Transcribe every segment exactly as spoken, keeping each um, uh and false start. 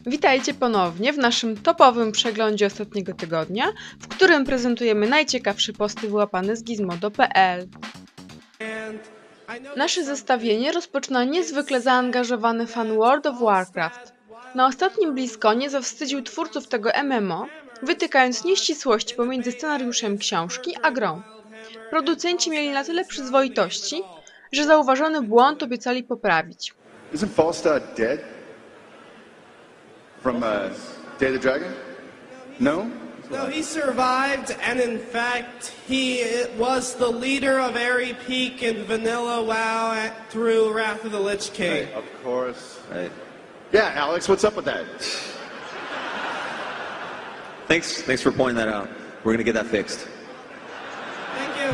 Witajcie ponownie w naszym topowym przeglądzie ostatniego tygodnia, w którym prezentujemy najciekawsze posty wyłapane z gizmodo kropka p l. Nasze zestawienie rozpoczyna niezwykle zaangażowany fan World of Warcraft. Na ostatnim BlizzConie zawstydził twórców tego M M O, wytykając nieścisłości pomiędzy scenariuszem książki a grą. Producenci mieli na tyle przyzwoitości, że zauważony błąd obiecali poprawić. Isn't Falstad dead? From uh, Day of the Dragon? No? No, he survived, and in fact, he was the leader of Airy Peak in Vanilla WoW at, through Wrath of the Lich King. Right, of course. Right. Yeah, Alex, what's up with that? Thanks, thanks for pointing that out. We're gonna get that fixed. Thank you.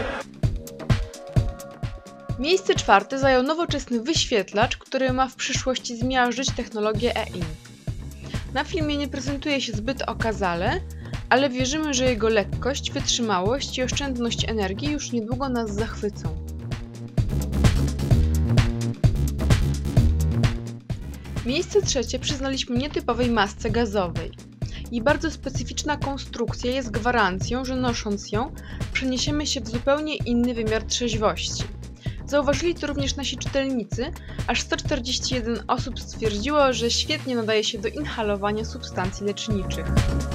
Miejsce czwarte zajął nowoczesny wyświetlacz, który ma w przyszłości zmiażdżyć technologię E I. Na filmie nie prezentuje się zbyt okazale, ale wierzymy, że jego lekkość, wytrzymałość i oszczędność energii już niedługo nas zachwycą. Miejsce trzecie przyznaliśmy nietypowej masce gazowej. Jej bardzo specyficzna konstrukcja jest gwarancją, że nosząc ją, przeniesiemy się w zupełnie inny wymiar trzeźwości. Zauważyli to również nasi czytelnicy, aż sto czterdzieści jeden osób stwierdziło, że świetnie nadaje się do inhalowania substancji leczniczych.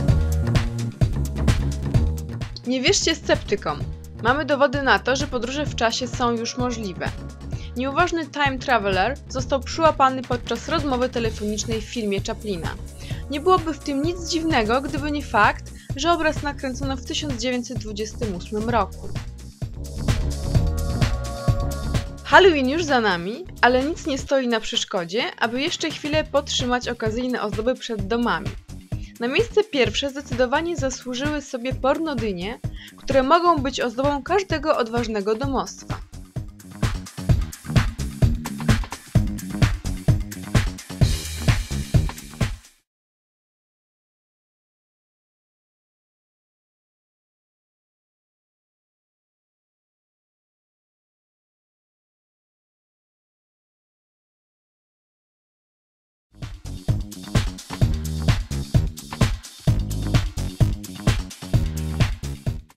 Nie wierzcie sceptykom. Mamy dowody na to, że podróże w czasie są już możliwe. Nieuważny time traveler został przyłapany podczas rozmowy telefonicznej w filmie Chaplina. Nie byłoby w tym nic dziwnego, gdyby nie fakt, że obraz nakręcono w tysiąc dziewięćset dwudziestym ósmym roku. Halloween już za nami, ale nic nie stoi na przeszkodzie, aby jeszcze chwilę podtrzymać okazyjne ozdoby przed domami. Na miejsce pierwsze zdecydowanie zasłużyły sobie pornodynie, które mogą być ozdobą każdego odważnego domostwa.